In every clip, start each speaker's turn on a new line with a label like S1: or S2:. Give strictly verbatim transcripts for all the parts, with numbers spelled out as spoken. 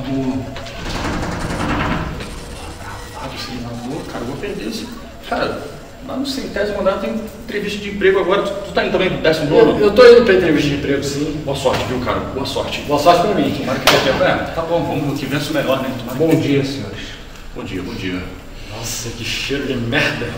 S1: senador. Aprovado, senador. Cara, eu vou perder esse... Cara, lá no centésimo andar tem entrevista de emprego agora. Tu, tu tá indo também pro décimo nono?
S2: Eu, eu tô indo pra entrevista de emprego, sim.
S1: Boa sorte, viu, cara? Boa sorte.
S2: Boa sorte pra mim.
S1: Tomara que dê tempo. É, tá bom, vamos que vença o melhor, né? Tomara
S2: Bom
S1: que...
S2: dia, senhores.
S1: Bom dia, bom dia.
S2: Nossa, que cheiro de merda.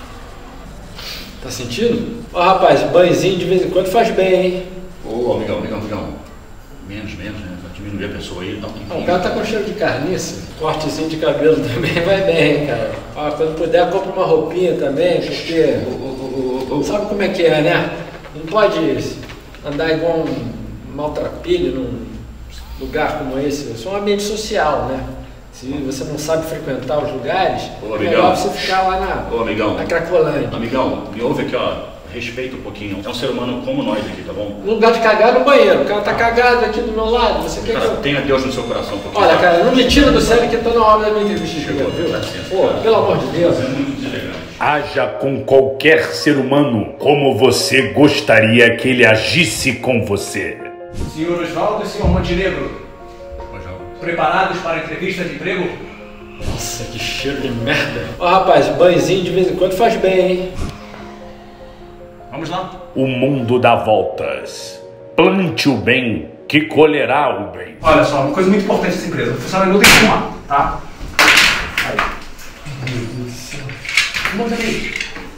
S2: Tá sentindo? Ó, rapaz, banhozinho de vez em quando faz bem, hein?
S1: Ô, amigão, amigão, amigão. Menos, menos, né? Vai diminuir a pessoa aí. Dá um
S2: Ah, o cara tá com cheiro de carniça. Cortezinho de cabelo também vai bem, cara. Ó, quando puder, compra uma roupinha também, porque...
S1: Ô, ô, ô, ô, ô.
S2: Sabe como é que é, né? Não pode andar igual um maltrapilho num lugar como esse. Isso é um ambiente social, né? Se você não sabe frequentar os lugares,
S1: Ô,
S2: é melhor você ficar lá na,
S1: Ô, amigão.
S2: na Cracolândia.
S1: Amigão, me ouve aqui, ó. Respeita um pouquinho. É um ser humano como nós aqui, tá bom?
S2: No lugar de cagar no banheiro. O cara tá cagado aqui do meu lado. Você quer
S1: Cara,
S2: que eu...
S1: tenha Deus no seu coração um pouquinho.
S2: Olha, cara, não me tira do sério que eu tô na hora da minha entrevista.
S1: Chegou,
S2: viu?
S1: dá licença.
S2: Pô, pelo amor de Deus.
S1: É muito deselegante.
S3: Haja com qualquer ser humano como você gostaria que ele agisse com você.
S4: Senhor Osvaldo e senhor Montenegro,
S1: Osvaldo.
S4: preparados para a entrevista de emprego?
S2: Nossa, que cheiro de merda. Ó, rapaz, banhozinho de vez em quando faz bem, hein?
S1: Vamos lá?
S3: O mundo dá voltas. Plante o bem, que colherá o bem.
S4: Olha só, uma coisa muito importante dessa empresa. O funcionário não tem que fumar, tá? Aí. Meu Deus do céu. Vamos aqui.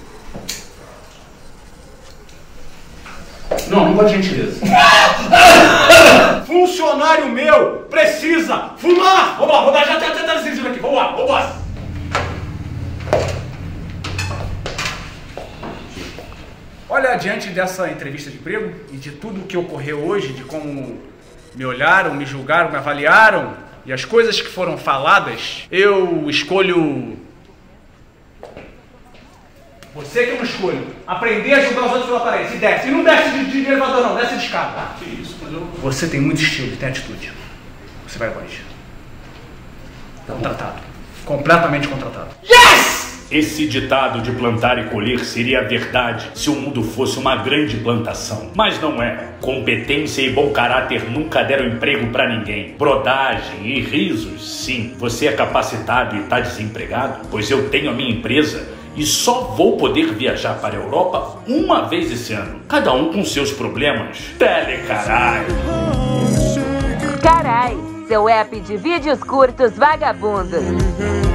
S4: Não, não pode gentileza. Funcionário meu precisa fumar! Vamos lá, vou dar já até tá decidido aqui. Vamos lá, vamos lá. Olha, diante dessa entrevista de emprego e de tudo o que ocorreu hoje, de como me olharam, me julgaram, me avaliaram e as coisas que foram faladas, eu escolho... Você que eu não escolho. Aprender a julgar os outros pela aparência. E desce. E não desce de, de elevador não, desce de escada.
S1: Que isso, mas eu...
S4: Você tem muito estilo, tem atitude. Você vai longe. Contratado. Completamente contratado.
S2: Yes!
S3: Esse ditado de plantar e colher seria verdade se o mundo fosse uma grande plantação. Mas não é. Competência e bom caráter nunca deram emprego pra ninguém. Brodagem e risos, sim. Você é capacitado e tá desempregado? Pois eu tenho a minha empresa e só vou poder viajar para a Europa uma vez esse ano. Cada um com seus problemas. Tele caralho.
S5: Carai, seu app de vídeos curtos vagabundo.